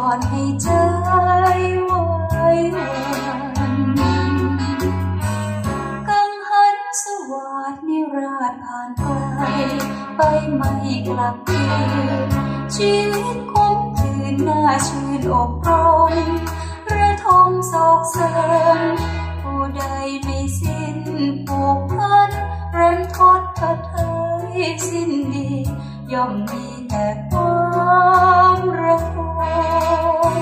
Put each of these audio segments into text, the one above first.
อนให้ใจไหววันกังหันสวัสดนิราศผ่านไกลไปไม่กลับคืนชีวิตคงคืนน่าชื่นอกร้อนระทมโศกเศร้าผู้ใดไม่สิ้นผูกพันรันทดเถิดสิ้นดีย่อมมีแต่ความระทม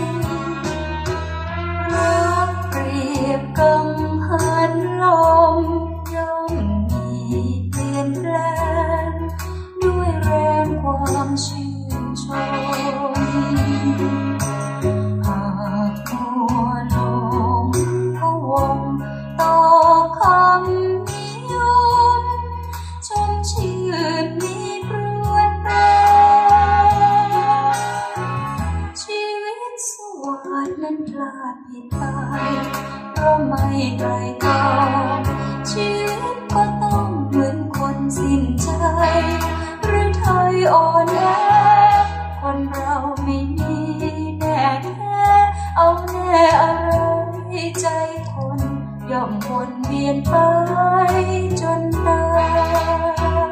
รักเปรียบกังหันลมย่อมมีเปลี่ยนแปลงด้วยแรงความชื่นชมหากมัวลงพะวงต่อคำนิยมชมชื่นมีปรวนแปรชีวิตสวัสดนั้นพลาดผิดไปเพราะไม่ไตร่ตรองชีวิตก็ต้องเหมือนคนสิ้นใจหรือไทยอ่อนแอคนเราไม่มีแน่แท้เอาแน่อะไรใจคนย่อมวนเวียนไปจนตาย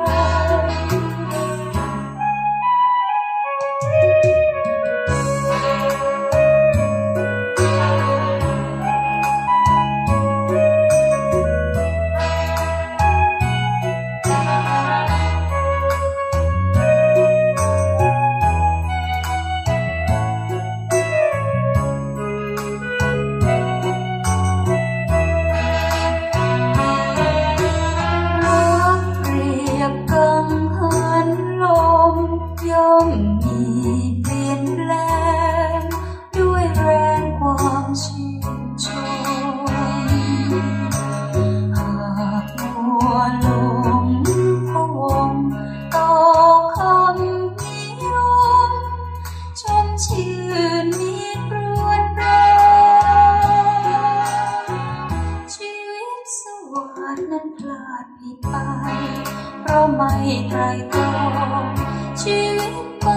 ย่อมมีเปลี่ยนแปลงด้วยแรงความชื่นชมหากมัวหลงพะวงต่อคำนิยมชมชื่นมีปรวนแปรชีวิตสวัสดนั้นพลาดผิดไปเพราะไม่ไตร่ตรองชีวิตก็